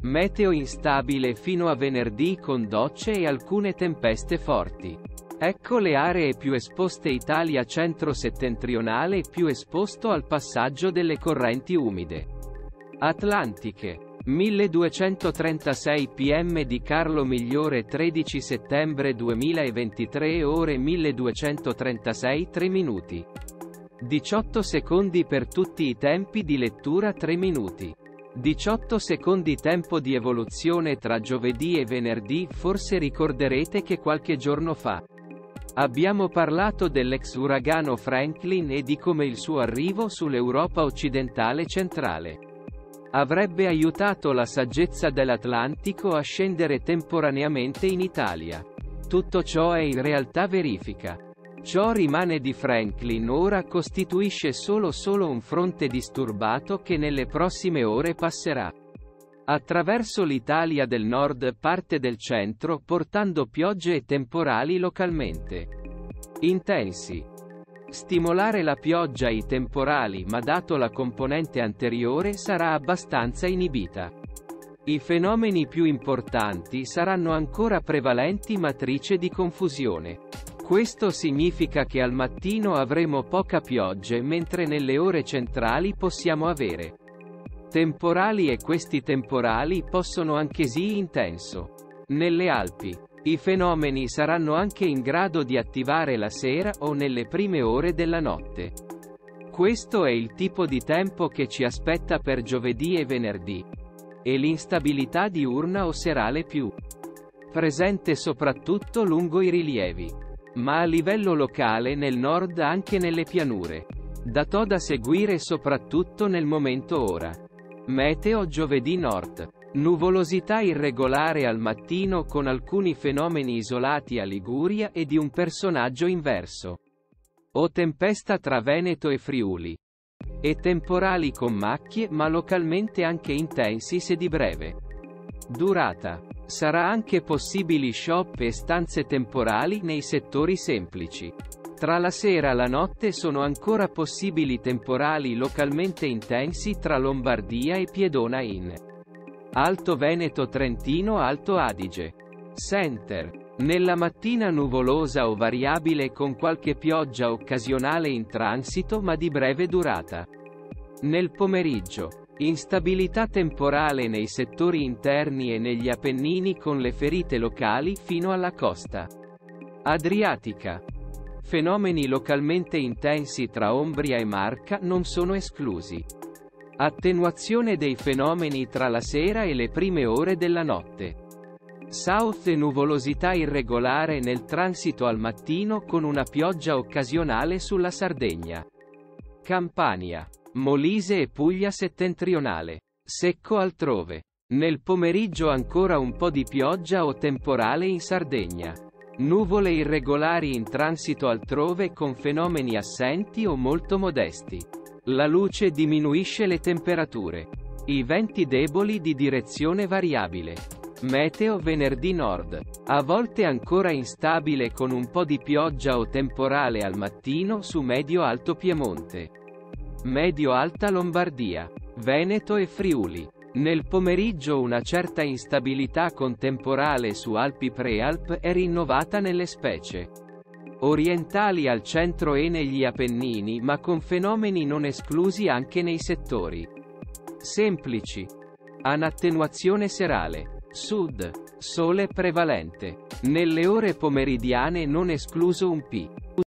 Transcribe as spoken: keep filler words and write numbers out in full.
Meteo instabile fino a venerdì con docce e alcune tempeste forti. Ecco le aree più esposte: Italia centro-settentrionale più esposto al passaggio delle correnti umide atlantiche. milleduecentotrentasei p m di Carlo Migliore, tredici settembre duemilaventitré, ore milleduecentotrentasei, tre minuti. diciotto secondi per tutti i tempi di lettura, tre minuti. diciotto secondi tempo di evoluzione tra giovedì e venerdì. Forse ricorderete che qualche giorno fa abbiamo parlato dell'ex uragano Franklin e di come il suo arrivo sull'Europa occidentale centrale avrebbe aiutato la saggezza dell'Atlantico a scendere temporaneamente in Italia. Tutto ciò è in realtà verifica. Ciò rimane di Franklin ora costituisce solo solo un fronte disturbato che nelle prossime ore passerà attraverso l'Italia del Nord, parte del centro, portando piogge e temporali localmente intensi. Stimolare la pioggia e i temporali, ma dato la componente anteriore sarà abbastanza inibita. I fenomeni più importanti saranno ancora prevalenti, matrice di confusione. Questo significa che al mattino avremo poca pioggia, mentre nelle ore centrali possiamo avere temporali, e questi temporali possono anche sì intenso. Nelle Alpi, i fenomeni saranno anche in grado di attivare la sera o nelle prime ore della notte. Questo è il tipo di tempo che ci aspetta per giovedì e venerdì. E l'instabilità diurna o serale più presente soprattutto lungo i rilievi, ma a livello locale nel nord anche nelle pianure. Dato da seguire soprattutto nel momento ora. Meteo giovedì: nord. Nuvolosità irregolare al mattino con alcuni fenomeni isolati a Liguria e di un personaggio inverso. O tempesta tra Veneto e Friuli. E temporali con macchie, ma localmente anche intensi se di breve durata. Sarà anche possibili shop e stanze temporali nei settori semplici. Tra la sera e la notte sono ancora possibili temporali localmente intensi tra Lombardia e Piedona in Alto Veneto, Trentino, Alto Adige. Center. Nella mattina nuvolosa o variabile con qualche pioggia occasionale in transito ma di breve durata. Nel pomeriggio. Instabilità temporale nei settori interni e negli Appennini con le ferite locali fino alla costa adriatica. Fenomeni localmente intensi tra Umbria e Marca non sono esclusi. Attenuazione dei fenomeni tra la sera e le prime ore della notte. South e nuvolosità irregolare nel transito al mattino con una pioggia occasionale sulla Sardegna, Campania, Molise e Puglia settentrionale. Secco altrove. Nel pomeriggio ancora un po' di pioggia o temporale in Sardegna. Nuvole irregolari in transito altrove con fenomeni assenti o molto modesti. La luce diminuisce le temperature. I venti deboli di direzione variabile. Meteo venerdì: nord. A volte ancora instabile con un po' di pioggia o temporale al mattino su medio-alto Piemonte, medio-alta Lombardia, Veneto e Friuli. Nel pomeriggio una certa instabilità con temporale su Alpi Prealp è rinnovata nelle specie orientali al centro e negli Appennini, ma con fenomeni non esclusi anche nei settori semplici. Anattenuazione serale. Sud. Sole prevalente. Nelle ore pomeridiane non escluso un P.